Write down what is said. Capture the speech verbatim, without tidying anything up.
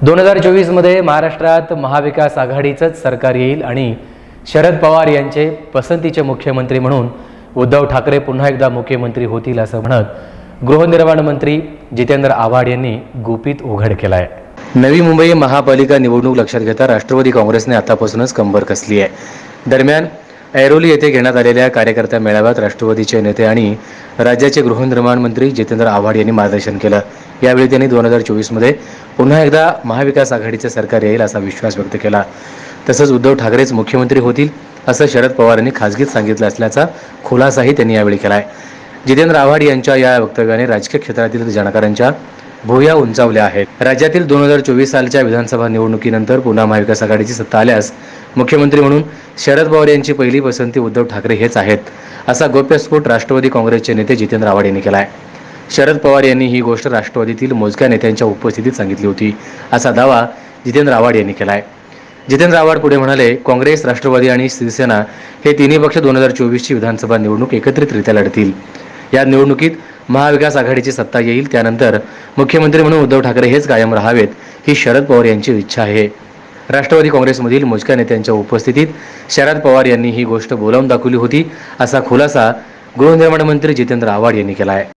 दोन हजार चोवीस मध्ये महाराष्ट्रात महाविकास आघाडीचंच सरकार येईल आणि शरद पवार यांचे पसंतीचे मुख्यमंत्री म्हणून उद्धव ठाकरे पुन्हा एकदा मुख्यमंत्री होतील असं म्हणत गृहनिर्माण मंत्री जितेंद्र आव्हाड यांनी गुपित उघड केला आहे। नवी मुंबई महापालिका निवडणूक लक्षात घेता राष्ट्रवादी काँग्रेसने आतापासूनच कंबर कसली आहे। दरम्यान ऐरोली येथे घेण्यात आलेल्या कार्यकर्ता मेळाव्यात राष्ट्रवादीचे नेते आणि राज्याचे गृहनिर्माण मंत्री जितेंद्र आव्हाड यांनी मार्गदर्शन केलं। यावेळी त्यांनी दोन हजार चोवीस मध्ये पुन्हा एकदा महाविकास आघाडीचे सरकार येईल असा विश्वास व्यक्त केला। तसंच उद्धव ठाकरेच मुख्यमंत्री होतील असं शरद पवार यांनी खासगीत सांगितलं असल्याचा खुलासाही त्यांनी यावेळी केला आहे। जितेंद्र आव्हाड यांच्या या वक्तव्याने राजकीय क्षेत्रातील जाणकारांच्या भुवया उंचावल्या आहेत। राज्यातील दोन हजार चोवीस सालच्या विधानसभा निवडणुकीनंतर पुन्हा महाविकास आघाडीची सत्ता आल्यास मुख्यमंत्री म्हणून शरद पवार यांची पहिली पसंती उद्धव ठाकरे हेच आहेत असा गौप्यस्फोट राष्ट्रवादी काँग्रेसचे नेते जितेंद्र आव्हाड यांनी केला आहे। शरद पवार यांनी ही गोष्ट राष्ट्रवादीतील मोजक्या नेत्यांच्या उपस्थितीत सांगितली होती असा दावा जितेंद्र आव्हाड यांनी केला आहे। जितेंद्र आव्हाड पुढे म्हणाले, काँग्रेस, राष्ट्रवादी आणि शिवसेना हे तिन्ही पक्ष दोन हजार चोवीसची विधानसभा निवडणूक एकत्रितरित्या लढतील। या निवडणुकीत महाविकास आघाडीची सत्ता येईल, त्यानंतर मुख्यमंत्री म्हणून उद्धव ठाकरे हेच कायम राहावेत ही शरद पवार यांची इच्छा आहे। राष्ट्रवादी काँग्रेसमधील मोजक्या नेत्यांच्या उपस्थितीत शरद पवार यांनी ही गोष्ट बोलावून दाखवली होती असा खुलासा गृहनिर्माण मंत्री जितेंद्र आव्हाड यांनी केला आहे।